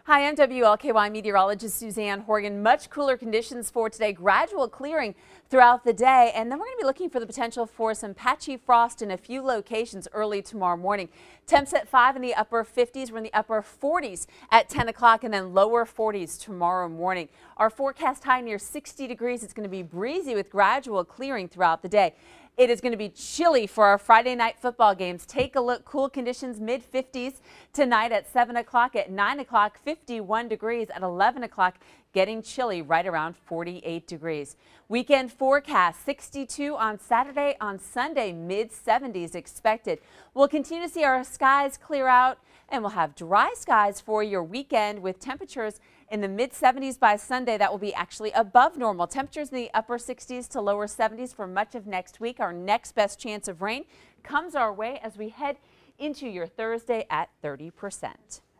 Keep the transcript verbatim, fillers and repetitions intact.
Hi, I'm W L K Y meteorologist Suzanne Horgan. Much cooler conditions for today, gradual clearing throughout the day, and then we're going to be looking for the potential for some patchy frost in a few locations early tomorrow morning. Temps at five in the upper fifties. We're in the upper forties at ten o'clock and then lower forties tomorrow morning. Our forecast high near sixty degrees. It's going to be breezy with gradual clearing throughout the day. It is going to be chilly for our Friday night football games. Take a look. Cool conditions mid fifties tonight at seven o'clock. At nine o'clock, fifty-one degrees. At eleven o'clock, getting chilly right around forty-eight degrees. Weekend forecast sixty-two on Saturday. On Sunday, mid seventies expected. We'll continue to see our skies clear out, and we'll have dry skies for your weekend with temperatures in the mid seventies by Sunday. That will be actually above normal. Temperatures in the upper sixties to lower seventies for much of next week. Our next best chance of rain comes our way as we head into your Thursday at thirty percent.